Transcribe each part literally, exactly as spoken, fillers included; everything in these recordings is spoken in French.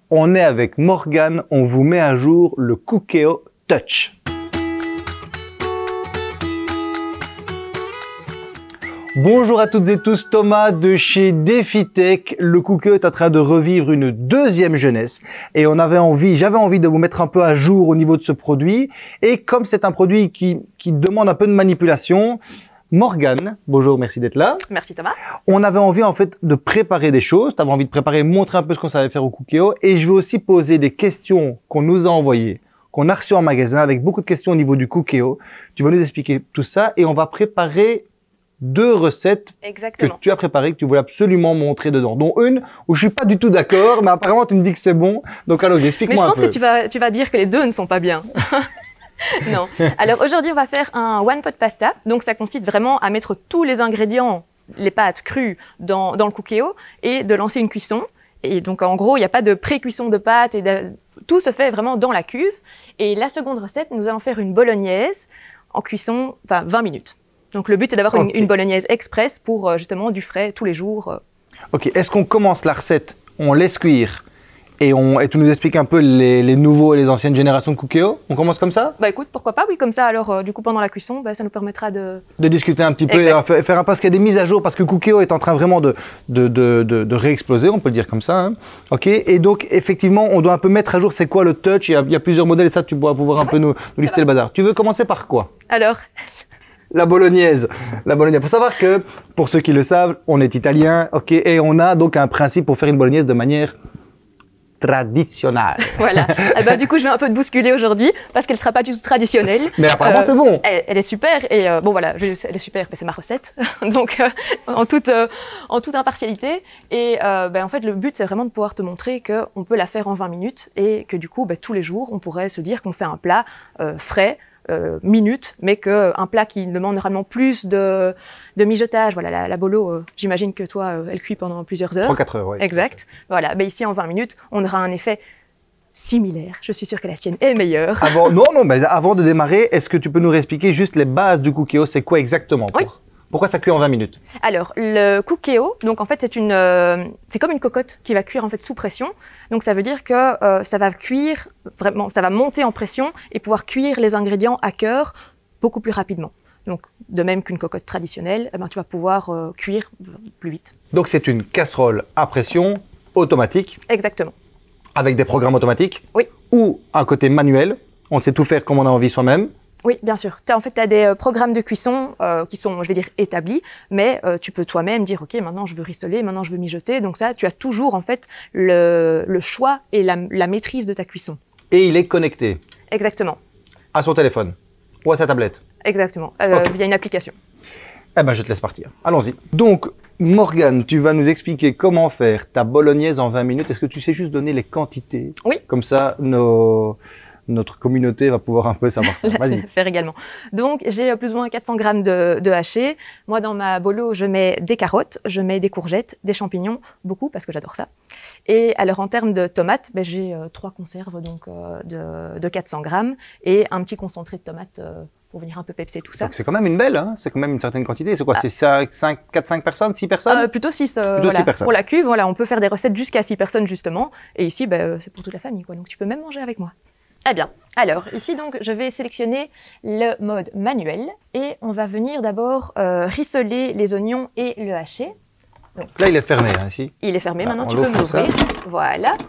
On est avec Morgane, on vous met à jour le Cookéo Touch. Bonjour à toutes et tous, Thomas de chez DefiTech. Le Cookéo est en train de revivre une deuxième jeunesse et on avait envie, j'avais envie de vous mettre un peu à jour au niveau de ce produit. Et comme c'est un produit qui, qui demande un peu de manipulation, Morgane, bonjour, merci d'être là. Merci Thomas. On avait envie en fait de préparer des choses, tu avais envie de préparer, montrer un peu ce qu'on savait faire au Cookéo et je vais aussi poser des questions qu'on nous a envoyées, qu'on a reçues en magasin avec beaucoup de questions au niveau du Cookéo. Tu vas nous expliquer tout ça et on va préparer deux recettes Exactement. que tu as préparées, que tu voulais absolument montrer dedans, dont une où je suis pas du tout d'accord, mais apparemment tu me dis que c'est bon. Donc allons, explique-moi un peu. Mais je pense que tu vas, tu vas dire que les deux ne sont pas bien. Non. Alors aujourd'hui, on va faire un one pot pasta. Donc ça consiste vraiment à mettre tous les ingrédients, les pâtes crues, dans, dans le Cookéo et de lancer une cuisson. Et donc en gros, il n'y a pas de pré-cuisson de pâtes et de, tout se fait vraiment dans la cuve. Et la seconde recette, nous allons faire une bolognaise en cuisson, enfin vingt minutes. Donc le but est d'avoir okay. une, une bolognaise express pour euh, justement du frais tous les jours. Euh. Ok, est-ce qu'on commence la recette, on laisse cuire et, on, et tu nous expliques un peu les, les nouveaux et les anciennes générations de Cookéo? On commence comme ça? Bah écoute, pourquoi pas, oui, comme ça, alors euh, du coup pendant la cuisson, bah, ça nous permettra de... De discuter un petit peu exact. et faire un peu, parce qu'il y a des mises à jour, parce que Cookéo est en train vraiment de, de, de, de, de réexploser, on peut le dire comme ça. Hein. Ok, et donc effectivement, on doit un peu mettre à jour c'est quoi le touch, il y a, il y a plusieurs modèles et ça tu pourras pouvoir un peu nous, nous lister le bazar. Tu veux commencer par quoi? Alors La bolognaise. La bolognaise. Il faut savoir que, pour ceux qui le savent, on est italien, ok, et on a donc un principe pour faire une bolognaise de manière traditionnelle. Voilà. Eh ben, du coup, je vais un peu te bousculer aujourd'hui parce qu'elle ne sera pas du tout traditionnelle. Mais apparemment, euh, c'est bon. Elle, elle est super et euh, bon voilà, je, elle est super, mais c'est ma recette. Donc, euh, en, toute, euh, en toute impartialité. Et euh, ben, en fait, le but, c'est vraiment de pouvoir te montrer qu'on peut la faire en vingt minutes et que du coup, ben, tous les jours, on pourrait se dire qu'on fait un plat euh, frais, Euh, minutes, mais qu'un plat qui demande normalement plus de, de mijotage. Voilà, la, la bolo, euh, j'imagine que toi, euh, elle cuit pendant plusieurs heures. trois à quatre heures, oui. Exact. Voilà, mais ici, en vingt minutes, on aura un effet similaire. Je suis sûre que la tienne est meilleure. Avant, non, non, mais avant de démarrer, est-ce que tu peux nous réexpliquer juste les bases du Cookéo? C'est quoi exactement pour... Oui. Pourquoi ça cuit en vingt minutes? Alors, le Cookéo, donc en fait, c'est une, euh, c'est comme une cocotte qui va cuire en fait sous pression. Donc, ça veut dire que euh, ça va cuire vraiment, ça va monter en pression et pouvoir cuire les ingrédients à cœur beaucoup plus rapidement. Donc, de même qu'une cocotte traditionnelle, eh ben, tu vas pouvoir euh, cuire plus vite. Donc, c'est une casserole à pression automatique. Exactement. Avec des programmes automatiques. Oui. Ou un côté manuel. On sait tout faire comme on a envie soi-même. Oui, bien sûr. As, en fait, tu as des euh, programmes de cuisson euh, qui sont, je vais dire, établis, mais euh, tu peux toi-même dire, OK, maintenant je veux ristoler, maintenant je veux mijoter. Donc ça, tu as toujours en fait le, le choix et la, la maîtrise de ta cuisson. Et il est connecté? Exactement. À son téléphone ou à sa tablette? Exactement, euh, okay. via une application. Eh bien, je te laisse partir. Allons-y. Donc, Morgane, tu vas nous expliquer comment faire ta bolognaise en vingt minutes. Est-ce que tu sais juste donner les quantités? Oui. Comme ça, nos... notre communauté va pouvoir un peu savoir ça. Vas-y. Faire également. Donc, j'ai plus ou moins quatre cents grammes de, de haché. Moi, dans ma bolo, je mets des carottes, je mets des courgettes, des champignons, beaucoup parce que j'adore ça. Et alors, en termes de tomates, ben, j'ai euh, trois conserves donc, euh, de, de quatre cents grammes et un petit concentré de tomates euh, pour venir un peu pepser tout ça. Donc, c'est quand même une belle, hein, c'est quand même une certaine quantité. C'est quoi? Ah. C'est quatre cinq personnes, six personnes euh, Plutôt six. Euh, Plutôt voilà. six personnes. Pour la cuve, voilà, on peut faire des recettes jusqu'à six personnes, justement. Et ici, ben, c'est pour toute la famille, quoi. Donc, tu peux même manger avec moi. Eh bien, alors ici donc je vais sélectionner le mode manuel et on va venir d'abord euh, rissoler les oignons et le hacher. Donc, là il est fermé hein, ici. Il est fermé, là, maintenant tu peux m'ouvrir. Voilà.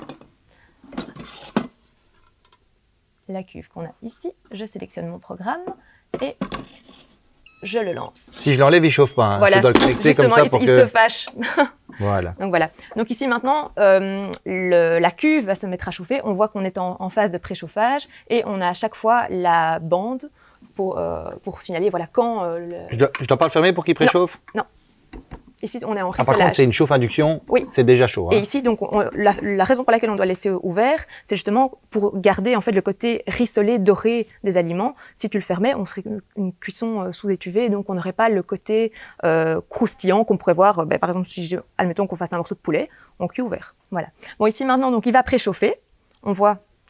La cuve qu'on a ici, je sélectionne mon programme et je le lance. Si je l'enlève, il ne chauffe pas. Hein. Voilà. Je dois le connecter Justement, comme ça il, pour il que... se fâche. Voilà. Donc voilà. Donc ici maintenant, euh, le, la cuve va se mettre à chauffer. On voit qu'on est en, en phase de préchauffage et on a à chaque fois la bande pour, euh, pour signaler voilà, quand... Euh, le... Je dois, je dois pas le fermer pour qu'il préchauffe? Non. non. Ici, on est en ah, rissolage. Par contre, c'est une chauffe-induction, oui. C'est déjà chaud. Hein. Et ici, donc, on, la, la raison pour laquelle on doit laisser ouvert, c'est justement pour garder en fait, le côté rissolé, doré des aliments. Si tu le fermais, on serait une, une cuisson euh, sous étuvée, donc on n'aurait pas le côté euh, croustillant qu'on pourrait voir, euh, ben, par exemple, si je, admettons qu'on fasse un morceau de poulet, on cuit ouvert. Voilà. Bon, ici maintenant, donc, il va préchauffer. On voit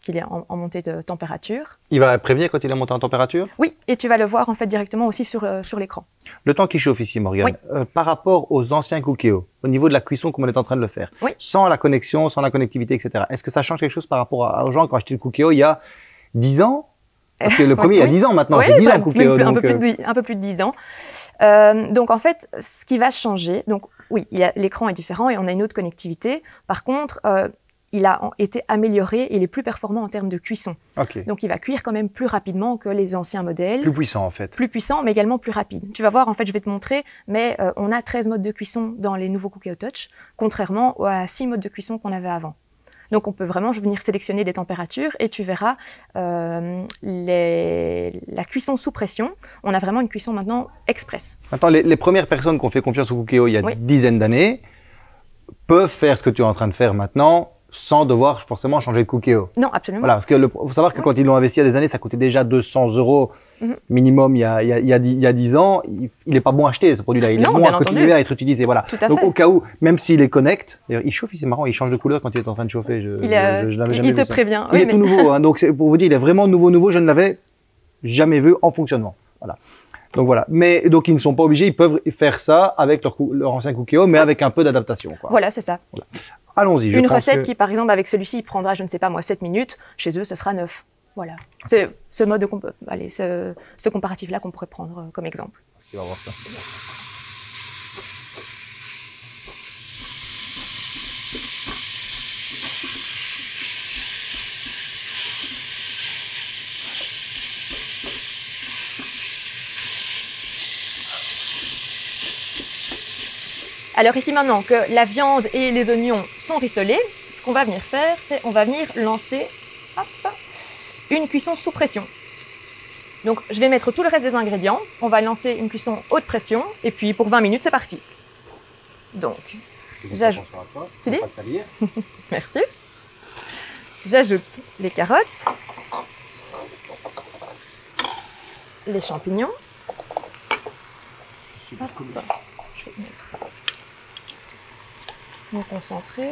lorsqu'il est en, en montée de température. Il va prévenir quand il est monté en température? Oui, et tu vas le voir en fait directement aussi sur, euh, sur l'écran. Le temps qui chauffe ici, Morgane, Oui. euh, par rapport aux anciens Cookéo, au niveau de la cuisson comme on est en train de le faire, Oui. sans la connexion, sans la connectivité, et cetera, est-ce que ça change quelque chose par rapport à, aux gens qui ont acheté le Cookéo il y a dix ans? Parce que le premier, oui. il y a dix ans maintenant, Oui, c'est dix bah, ans le Cookéo. même plus- un, donc, peu plus euh, de, dix- un peu plus de dix ans. Euh, donc en fait, ce qui va changer, donc oui, il y a- l'écran est différent et on a une autre connectivité. Par contre, euh, il a en- été amélioré et il est plus performant en termes de cuisson. ok. Donc il va cuire quand même plus rapidement que les anciens modèles. Plus puissant en fait. Plus puissant, mais également plus rapide. Tu vas voir, en fait, je vais te montrer, mais euh, on a treize modes de cuisson dans les nouveaux Cookéo Touch, contrairement à six modes de cuisson qu'on avait avant. Donc on peut vraiment venir sélectionner des températures et tu verras euh, les... la cuisson sous pression. On a vraiment une cuisson maintenant express. Maintenant, les, les premières personnes qui ont fait confiance au Cookéo il y a Oui. une dizaine d'années peuvent faire ce que tu es en train de faire maintenant sans devoir forcément changer de Cookéo. Non, absolument. Voilà, parce que le- faut savoir que Oui. quand ils l'ont investi il y a des années, ça coûtait déjà deux cents euros Mhm. minimum il y a, il y a, il y a dix, il y a dix ans. Il n'est pas bon à acheter ce produit-là, il Non, est bon bien à continuer entendu. à être utilisé. Voilà. Tout à Donc fait. au cas où, même s'il est connect, d'ailleurs il chauffe, c'est marrant, il change de couleur quand il est en train de chauffer. Je, Il, euh, je- je l'avais il- jamais il te vu ça. prévient. Il Oui, est mais- tout nouveau, hein, donc c'est pour vous dire, il est vraiment nouveau, nouveau. Je ne l'avais jamais vu en fonctionnement. Voilà. Donc voilà. Mais donc ils ne sont pas obligés, ils peuvent faire ça avec leur, cou- leur ancien Cookéo, mais avec un peu d'adaptation. quoi. Voilà, c'est ça. Allons-y. je Une pense recette que- qui, par exemple, avec celui-ci, prendra, je ne sais pas moi, sept minutes. Chez eux, ce sera neuf. Voilà. C'est ce mode de comp- allez, ce, ce comparatif-là qu'on pourrait prendre euh, comme exemple. Tu vas voir ça. Alors ici maintenant que la viande et les oignons sont rissolés, ce qu'on va venir faire, c'est on va venir lancer hop, une cuisson sous pression. Donc je vais mettre tout le reste des ingrédients, on va lancer une cuisson haute pression et puis pour vingt minutes c'est parti. Donc, J'ajoute. Tu dis Pas de salir. merci. J'ajoute les carottes, les champignons. Hop, je vais mettre mon concentré.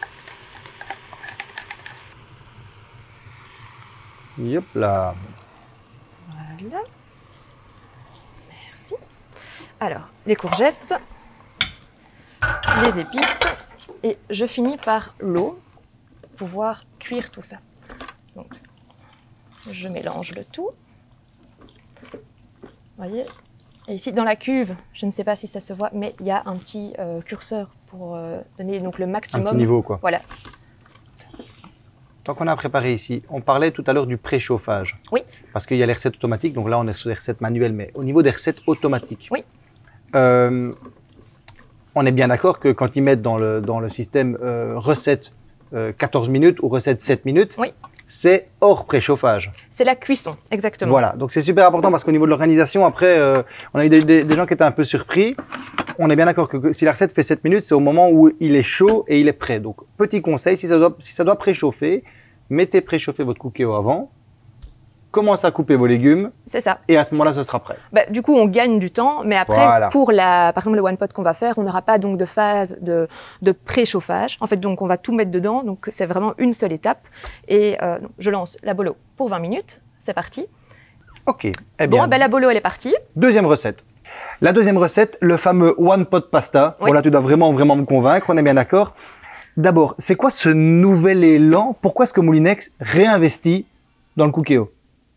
Yop là. Voilà. Merci. Alors, les courgettes, les épices, et je finis par l'eau pour pouvoir cuire tout ça. Donc, je mélange le tout. Vous voyez? Et ici, dans la cuve, je ne sais pas si ça se voit, mais il y a un petit euh, curseur pour euh, donner donc, le Un maximum. petit niveau quoi. Voilà. Tant qu'on a préparé ici, on parlait tout à l'heure du préchauffage. Oui. Parce qu'il y a les recettes automatiques, donc là on est sur les recettes manuelles, mais au niveau des recettes automatiques. Oui. Euh, on est bien d'accord que quand ils mettent dans le, dans le système euh, recette euh, quatorze minutes ou recette sept minutes, Oui. c'est hors préchauffage. C'est la cuisson, exactement. Voilà, donc c'est super important parce qu'au niveau de l'organisation, après, euh, on a eu des, des- des gens qui étaient un peu surpris. On est bien d'accord que, que si la recette fait sept minutes, c'est au moment où il est chaud et il est prêt. Donc, petit conseil, si ça doit, si ça doit préchauffer, mettez préchauffer votre Cookéo avant, commencez à couper vos légumes C'est ça. et à ce moment-là, ce sera prêt. Bah, du coup, on gagne du temps, mais après, Voilà. pour la, par exemple le one pot qu'on va faire, on n'aura pas donc de phase de, de préchauffage. En fait, donc on va tout mettre dedans, donc c'est vraiment une seule étape. Et euh, donc, je lance la bolo pour vingt minutes. C'est parti. Ok, eh bien, Bon, ben, la bolo elle est partie. deuxième recette. La deuxième recette, le fameux one pot pasta. Oui. Bon, là, tu dois vraiment, vraiment me convaincre, on est bien d'accord. D'abord, c'est quoi ce nouvel élan? Pourquoi est-ce que Moulinex réinvestit dans le Cookéo?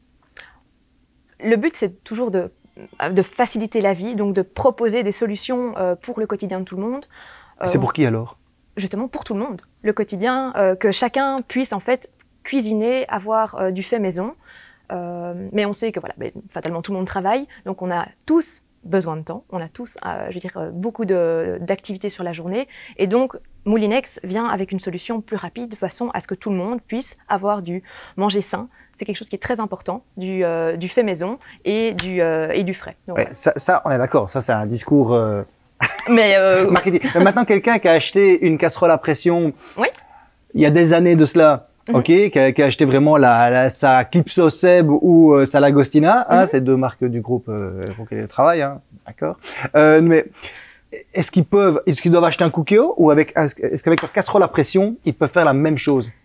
Le but, c'est toujours de, de faciliter la vie, donc de proposer des solutions euh, pour le quotidien de tout le monde. Euh, C'est pour qui alors? Justement pour tout le monde. Le quotidien, euh, que chacun puisse en fait cuisiner, avoir euh, du fait maison. Euh, mais on sait que voilà, ben, fatalement tout le monde travaille, donc on a tous besoin de temps, on a tous, euh, je veux dire, euh, beaucoup de- d'activités sur la journée, et donc Moulinex vient avec une solution plus rapide de façon à ce que tout le monde puisse avoir du manger sain. C'est quelque chose qui est très important, du, euh, du fait maison et du, euh, et du frais. Donc, Ouais, ça, ça, on est d'accord, ça c'est un discours euh, Mais euh, marketing. Mais maintenant, quelqu'un qui a acheté une casserole à pression Oui. il y a des années de cela, Mhm. ok, qui a, qui a acheté vraiment la, la, sa Clipso Seb ou euh, sa Lagostina, hein, Mhm. c'est deux marques du groupe euh, pour lesquelles ils travaillent, hein, d'accord. Euh, mais est-ce qu'ils peuvent, est-ce qu'ils doivent acheter un Cookéo ou avec, est-ce qu'avec leur casserole à pression, ils peuvent faire la même chose?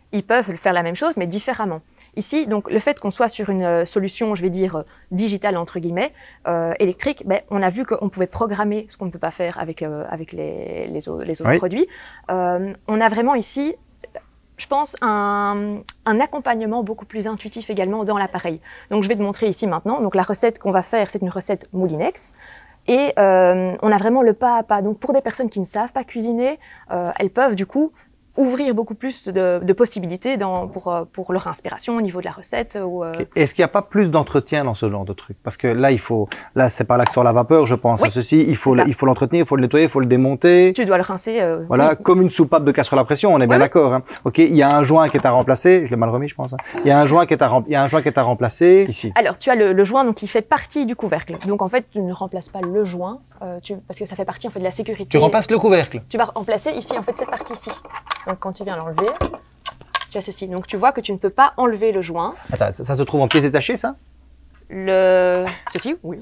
ils peuvent faire la même chose, mais différemment. Ici, donc, le fait qu'on soit sur une euh, solution, je vais dire, euh, digitale, entre guillemets, euh, électrique, ben, on a vu qu'on pouvait programmer ce qu'on ne peut pas faire avec, euh, avec les, les, au- les autres Oui. produits. Euh, on a vraiment ici, je pense, un, un accompagnement beaucoup plus intuitif également dans l'appareil. Donc, je vais te montrer ici maintenant. Donc, la recette qu'on va faire, c'est une recette Moulinex. Et euh, on a vraiment le pas à pas. Donc, pour des personnes qui ne savent pas cuisiner, euh, elles peuvent, du coup, ouvrir beaucoup plus de, de possibilités dans, pour, euh, pour leur inspiration au niveau de la recette. Ou, euh... Okay. Est-ce qu'il n'y a pas plus d'entretien dans ce genre de truc? Parce que là, il faut, là, c'est par l'axe sur la vapeur, je pense. Oui, à ceci, il faut, c'est le, ça. il faut l'entretenir, il faut le nettoyer, il faut le démonter. Tu dois le rincer. Euh, Voilà, oui. comme une soupape de casserole à pression, on est bien Ouais, d'accord. Hein. Ok, il y a un joint qui est à remplacer. Je l'ai mal remis, je pense. Hein. Il y a un joint qui est à, rem- il y a un joint qui est à remplacer ici. Alors, tu as le, le joint donc, qui fait partie du couvercle. Donc, en fait, tu ne remplaces pas le joint euh, tu, parce que ça fait partie en fait, de la sécurité. Tu remplaces le couvercle. Tu vas remplacer ici, en fait, cette partie-ci. Donc, quand tu viens l'enlever, tu as ceci. Donc, tu vois que tu ne peux pas enlever le joint. Attends, ça, ça se trouve en pièces détachées, ça? Le... Ceci, oui.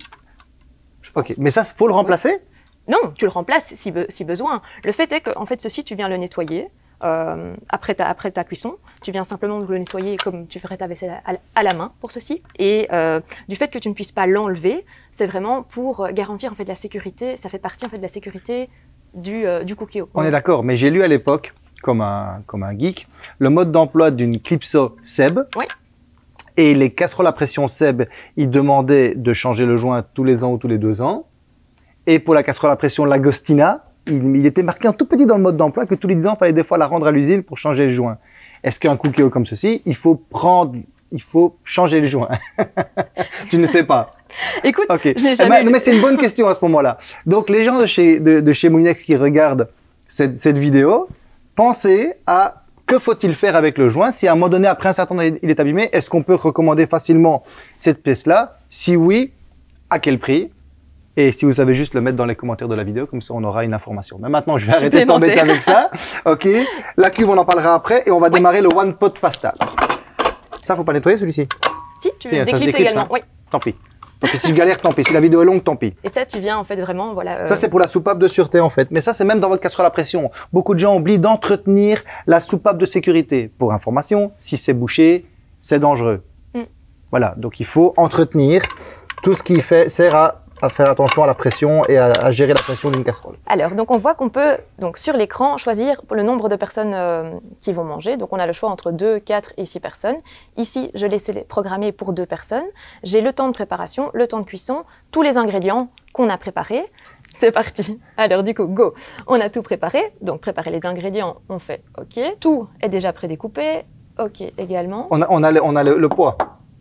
Ok, mais ça, faut le remplacer? Non, tu le remplaces si, be si besoin. Le fait est que, en fait, ceci, tu viens le nettoyer euh, après, ta, après ta cuisson. Tu viens simplement le nettoyer comme tu ferais ta vaisselle à, à la main pour ceci. Et euh, du fait que tu ne puisses pas l'enlever, c'est vraiment pour garantir en fait la sécurité. Ça fait partie en fait de la sécurité du, euh, du cookéo. On est d'accord, mais j'ai lu à l'époque, comme un, comme un geek, le mode d'emploi d'une Clipso Seb. Oui. Et les casseroles à pression Seb, ils demandaient de changer le joint tous les ans ou tous les deux ans. Et pour la casserole à pression Lagostina, il, il était marqué un tout petit dans le mode d'emploi que tous les dix ans, il fallait des fois la rendre à l'usine pour changer le joint. Est-ce qu'un cookéo comme ceci, il faut prendre, il faut changer le joint? Tu ne sais pas. Écoute, Okay. j'ai Eh jamais... ben, mais c'est une bonne question à ce moment-là. Donc, les gens de chez, de, de chez Moulinex qui regardent cette, cette vidéo, pensez à que faut-il faire avec le joint. Si à un moment donné, après un certain temps, il est abîmé, est-ce qu'on peut recommander facilement cette pièce-là? Si oui, à quel prix? Et si vous savez juste le mettre dans les commentaires de la vidéo, comme ça on aura une information. Mais maintenant, je vais arrêter de t'embêter avec ça. Ok. La cuve, on en parlera après et on va oui. démarrer le One Pot Pasta. Ça, faut pas nettoyer celui-ci? Si, tu si, déclipses également. Hein. Oui. Tant pis. Donc si je galère, tant pis. Si la vidéo est longue, tant pis. Et ça, tu viens en fait vraiment, voilà. Euh... Ça, c'est pour la soupape de sûreté en fait. Mais ça, c'est même dans votre casserole à pression. Beaucoup de gens oublient d'entretenir la soupape de sécurité. Pour information, si c'est bouché, c'est dangereux. Mm. Voilà. Donc il faut entretenir tout ce qui fait, sert à, à faire attention à la pression et à, à gérer la pression d'une casserole. Alors, donc on voit qu'on peut, donc sur l'écran, choisir le nombre de personnes euh, qui vont manger. Donc on a le choix entre deux, quatre et six personnes. Ici, je l'ai programmé pour deux personnes. J'ai le temps de préparation, le temps de cuisson, tous les ingrédients qu'on a préparés. C'est parti. Alors du coup, go. On a tout préparé. Donc préparer les ingrédients, on fait OK. Tout est déjà prédécoupé. OK également. On a, on a, le, on a le, le poids.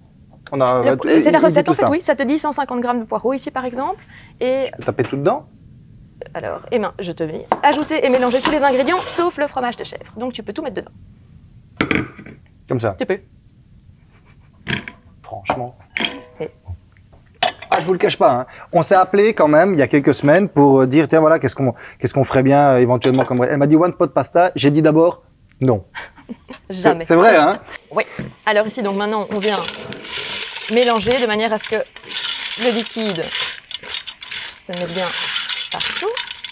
C'est la recette en fait, ça. Oui. Ça te dit cent cinquante grammes de poireaux ici par exemple. Et tu peux taper tout dedans. Alors, eh ben, je te mets ajouter et mélanger tous les ingrédients sauf le fromage de chèvre. Donc tu peux tout mettre dedans. Comme ça. Tu peux. Franchement. Et... Ah, je vous le cache pas. Hein. On s'est appelé quand même il y a quelques semaines pour dire tiens voilà qu'est-ce qu'on qu'est-ce qu'on ferait bien euh, éventuellement comme. Elle m'a dit one pot pasta. J'ai dit d'abord non. Jamais. C'est vrai hein. Oui. Alors ici donc maintenant on vient mélanger de manière à ce que le liquide se mette bien partout.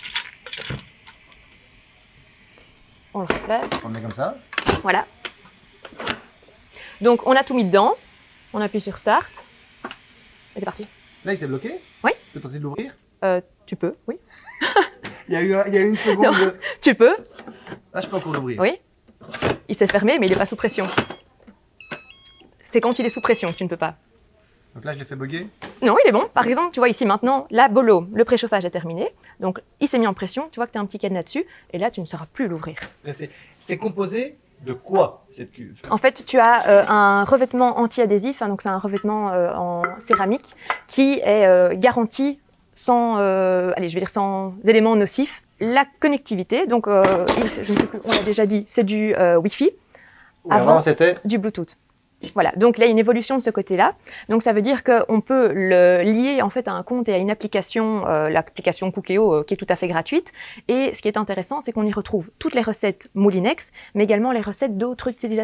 On le replace. On le met comme ça. Voilà. Donc on a tout mis dedans. On appuie sur Start. Et c'est parti. Là il s'est bloqué. Oui. Tu peux tenter de l'ouvrir. euh, Tu peux, oui. il, y a eu, il y a eu une seconde. Non, de... Tu peux. Là je peux encore l'ouvrir. Oui. Il s'est fermé mais il n'est pas sous pression. C'est quand il est sous pression que tu ne peux pas. Donc là, je l'ai fait bugger? Non, il est bon. Par exemple, tu vois ici maintenant, la bolo, le préchauffage est terminé. Donc, il s'est mis en pression. Tu vois que tu as un petit cadenas dessus. Et là, tu ne sauras plus l'ouvrir. C'est composé de quoi, cette cuve? En fait, tu as euh, un revêtement anti-adhésif. Hein, donc, c'est un revêtement euh, en céramique qui est euh, garanti sans, euh, allez, je vais dire sans éléments nocifs. La connectivité, donc, euh, je ne sais plus, on l'a déjà dit, c'est du euh, Wi-Fi. Avant, avant c'était du Bluetooth. Voilà, donc là, il y a une évolution de ce côté-là. Donc, ça veut dire qu'on peut le lier en fait à un compte et à une application, euh, l'application Cookéo, euh, qui est tout à fait gratuite. Et ce qui est intéressant, c'est qu'on y retrouve toutes les recettes Moulinex, mais également les recettes d'autres utilisateurs.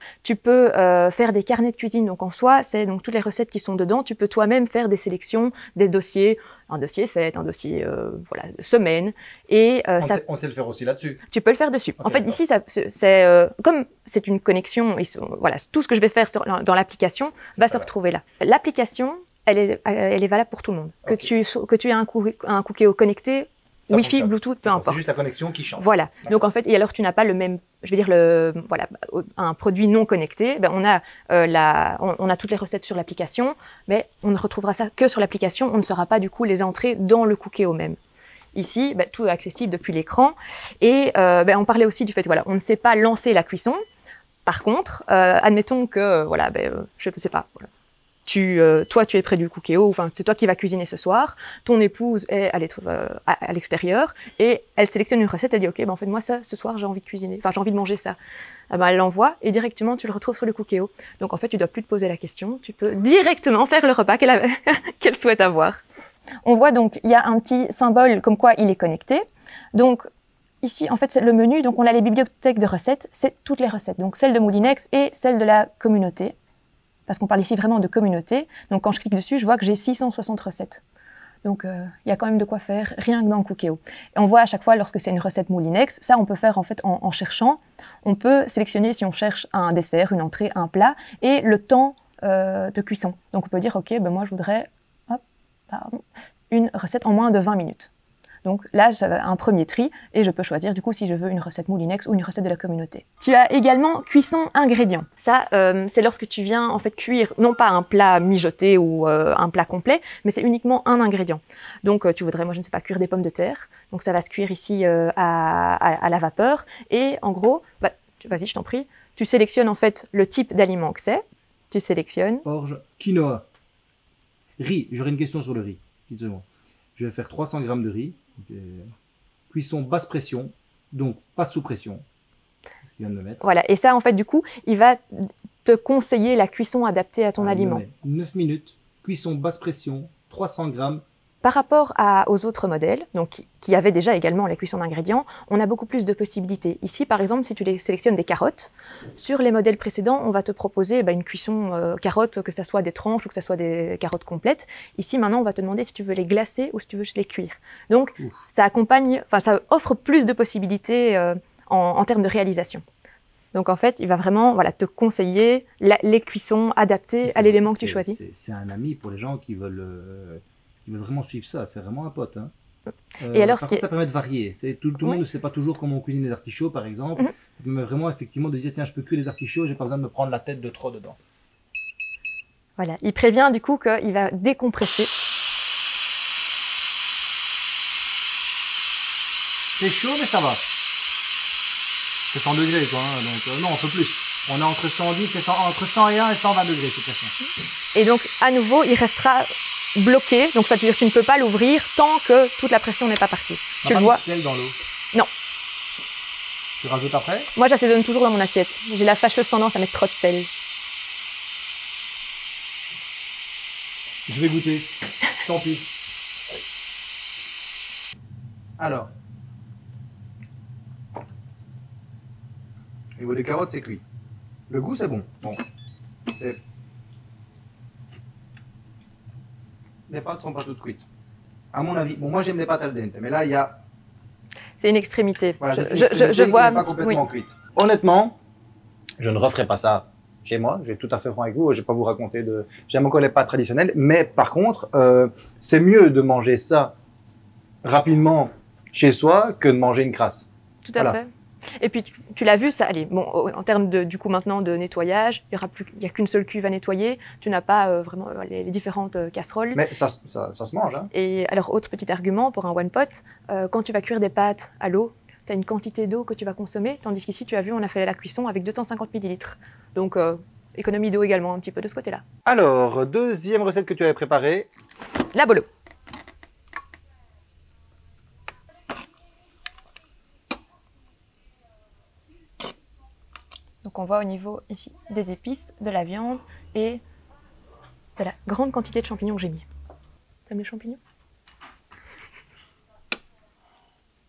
Tu peux euh, faire des carnets de cuisine, donc en soi, c'est donc toutes les recettes qui sont dedans. Tu peux toi-même faire des sélections, des dossiers, un dossier fête, un dossier euh, voilà, de semaine. Et, euh, on, ça, sait, on sait le faire aussi là-dessus. Tu peux le faire dessus. Okay, en fait, ici, c'est euh, comme c'est une connexion, ils sont, voilà, tout ce que je vais faire sur, dans l'application va se retrouver là. L'application, elle est, elle est valable pour tout le monde. Okay. Que, tu, que tu aies un, cou un Cookéo connecté, ça Wi-Fi, fonctionne. Bluetooth, peu importe. C'est juste la connexion qui change. Voilà. Donc en fait, et alors tu n'as pas le même, je veux dire le, voilà, un produit non connecté. Ben, on a euh, la, on, on a toutes les recettes sur l'application, mais on ne retrouvera ça que sur l'application. On ne saura pas du coup les entrées dans le Cookéo même. Ici, ben, tout est accessible depuis l'écran. Et euh, ben, on parlait aussi du fait, voilà, on ne sait pas lancer la cuisson. Par contre, euh, admettons que, voilà, ben, je ne sais pas. Voilà. Tu, euh, toi, tu es près du Cookéo, enfin, c'est toi qui vas cuisiner ce soir, ton épouse est à euh, l'extérieur, et elle sélectionne une recette, elle dit « Ok, ben, en fait, moi, ça, ce soir, j'ai envie de cuisiner, enfin, j'ai envie de manger ça. » Eh ben, elle l'envoie, et directement, tu le retrouves sur le Cookéo. Donc, en fait, tu ne dois plus te poser la question, tu peux directement faire le repas qu'elle qu'elle souhaite avoir. On voit donc, il y a un petit symbole comme quoi il est connecté. Donc, ici, en fait, c'est le menu, donc on a les bibliothèques de recettes, c'est toutes les recettes, donc celles de Moulinex et celles de la communauté. Parce qu'on parle ici vraiment de communauté. Donc, quand je clique dessus, je vois que j'ai six cent soixante recettes. Donc, euh, il y a quand même de quoi faire, rien que dans le Cookéo. Et on voit à chaque fois, lorsque c'est une recette Moulinex, ça, on peut faire en fait en, en cherchant. On peut sélectionner si on cherche un dessert, une entrée, un plat, et le temps euh, de cuisson. Donc, on peut dire, OK, ben moi, je voudrais hop, pardon, une recette en moins de vingt minutes. Donc là, j'ai un premier tri et je peux choisir du coup si je veux une recette Moulinex ou une recette de la communauté. Tu as également cuisson ingrédients. Ça, euh, c'est lorsque tu viens en fait cuire, non pas un plat mijoté ou euh, un plat complet, mais c'est uniquement un ingrédient. Donc euh, tu voudrais, moi je ne sais pas, cuire des pommes de terre. Donc ça va se cuire ici euh, à, à, à la vapeur. Et en gros, bah, vas-y, je t'en prie, tu sélectionnes en fait le type d'aliment que c'est. Tu sélectionnes. Orge, quinoa, riz. J'aurais une question sur le riz. Dites-moi. Je vais faire trois cents grammes de riz. Okay. Cuisson basse pression, donc pas sous pression. C'est ce qu'il vient de me mettre. Voilà, et ça en fait du coup, il va te conseiller la cuisson adaptée à ton ah, aliment. neuf minutes, cuisson basse pression, trois cents grammes. Par rapport à, aux autres modèles, donc, qui, qui avaient déjà également les cuissons d'ingrédients, on a beaucoup plus de possibilités. Ici, par exemple, si tu les sélectionnes des carottes, sur les modèles précédents, on va te proposer bah, une cuisson euh, carottes, que ce soit des tranches ou que ce soit des carottes complètes. Ici, maintenant, on va te demander si tu veux les glacer ou si tu veux les cuire. Donc, Ouf. ça accompagne, enfin, ça offre plus de possibilités euh, en, en termes de réalisation. Donc, en fait, il va vraiment voilà, te conseiller la, les cuissons adaptées à l'élément que tu choisis. C'est un ami pour les gens qui veulent... Euh... Ils veulent vraiment suivre ça, c'est vraiment un pote. Hein. Euh, et alors, par ce qui contre, est... ça permet de varier. Tout, tout le monde oui. ne sait pas toujours comment on cuisine les artichauts, par exemple. Mm-hmm. Ça permet vraiment effectivement de dire tiens, je peux cuire les artichauts, j'ai pas besoin de me prendre la tête de trop dedans. Voilà, il prévient du coup qu'il va décompresser. C'est chaud, mais ça va. C'est cent degrés, quoi. Hein, donc euh, non, on peut plus. On est entre cent dix et cent, entre cent un et cent vingt degrés, cette pression. Et donc, à nouveau, il restera bloqué. Donc, ça veut dire que tu ne peux pas l'ouvrir tant que toute la pression n'est pas partie. Tu le pas vois. Mis de sel dans l'eau. Non. Tu rajoutes après? Moi, j'assaisonne toujours dans mon assiette. J'ai la fâcheuse tendance à mettre trop de sel. Je vais goûter. Tant pis. Alors. Au niveau des carottes, c'est cuit. Le goût, c'est bon. Bon. Les pâtes sont pas toutes cuites. À mon avis, bon, moi j'aime les pâtes al dente, mais là il y a. C'est une extrémité. Voilà, je, une je, je, je vois. Pas complètement oui. cuite. Honnêtement, je ne referai pas ça chez moi. Je vais tout à fait franc avec vous. Je vais pas vous raconter de. J'aime encore les pâtes traditionnelles, mais par contre, euh, c'est mieux de manger ça rapidement chez soi que de manger une crasse. Tout à voilà. fait. Et puis, tu, tu l'as vu, ça, allez, bon, en termes de, du coup, maintenant, de nettoyage, il n'y a qu'une seule cuve à nettoyer. Tu n'as pas euh, vraiment euh, les, les différentes euh, casseroles. Mais ça, ça, ça se mange, hein. Et alors, autre petit argument pour un one pot, euh, quand tu vas cuire des pâtes à l'eau, tu as une quantité d'eau que tu vas consommer, tandis qu'ici, tu as vu, on a fait la cuisson avec deux cent cinquante millilitres. Donc, euh, économie d'eau également, un petit peu de ce côté-là. Alors, deuxième recette que tu avais préparée. La bolo. Donc on voit au niveau ici des épices, de la viande et de la grande quantité de champignons que j'ai mis. T'aimes les champignons?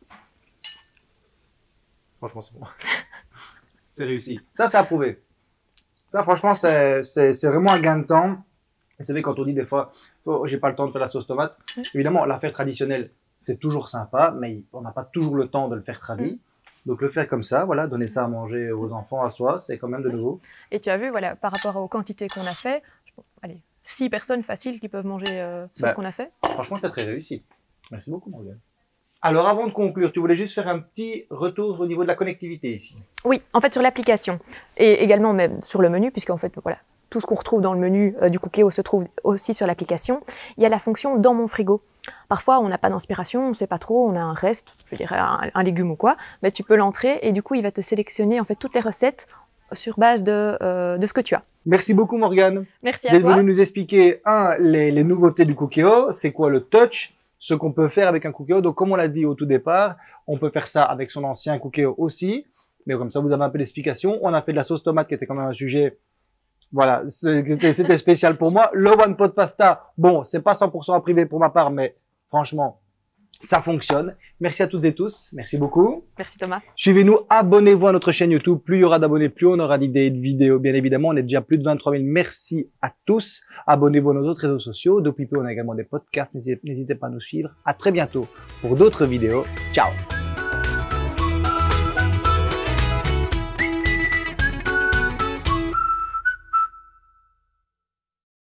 Franchement c'est bon. C'est réussi. Ça c'est approuvé. Ça, franchement, c'est vraiment un gain de temps. C'est vrai, quand on dit des fois, oh, j'ai pas le temps de faire la sauce tomate. Mmh. Évidemment, la faire traditionnelle, c'est toujours sympa, mais on n'a pas toujours le temps de le faire tradi. Mmh. Donc, le faire comme ça, voilà, donner ça à manger aux enfants, à soi, c'est quand même de nouveau. Et tu as vu, voilà, par rapport aux quantités qu'on a fait, allez, six personnes faciles qui peuvent manger euh, sur bah, ce qu'on a fait. Franchement, c'est très réussi. Merci beaucoup, Morgane. Alors, avant de conclure, tu voulais juste faire un petit retour au niveau de la connectivité ici. Oui, en fait, sur l'application et également même sur le menu, puisqu'en fait, voilà, tout ce qu'on retrouve dans le menu euh, du Cookéo se trouve aussi sur l'application. Il y a la fonction « Dans mon frigo ». Parfois, on n'a pas d'inspiration, on ne sait pas trop, on a un reste, je dirais un, un légume ou quoi, mais tu peux l'entrer et du coup, il va te sélectionner en fait toutes les recettes sur base de, euh, de ce que tu as. Merci beaucoup, Morgane. Merci à toi. D'être venue nous expliquer, un, les, les nouveautés du Cookéo, c'est quoi le touch, ce qu'on peut faire avec un Cookéo. Donc, comme on l'a dit au tout départ, on peut faire ça avec son ancien Cookéo aussi. Mais comme ça, vous avez un peu d'explication. On a fait de la sauce tomate qui était quand même un sujet, voilà, c'était spécial pour moi. Le One Pot Pasta, bon, c'est pas cent pour cent à privé pour ma part, mais franchement, ça fonctionne. Merci à toutes et tous. Merci beaucoup. Merci Thomas. Suivez-nous, abonnez-vous à notre chaîne YouTube. Plus il y aura d'abonnés, plus on aura d'idées et de vidéos, bien évidemment. On est déjà plus de vingt-trois mille. Merci à tous. Abonnez-vous à nos autres réseaux sociaux. Depuis peu, on a également des podcasts. N'hésitez pas à nous suivre. À très bientôt pour d'autres vidéos. Ciao.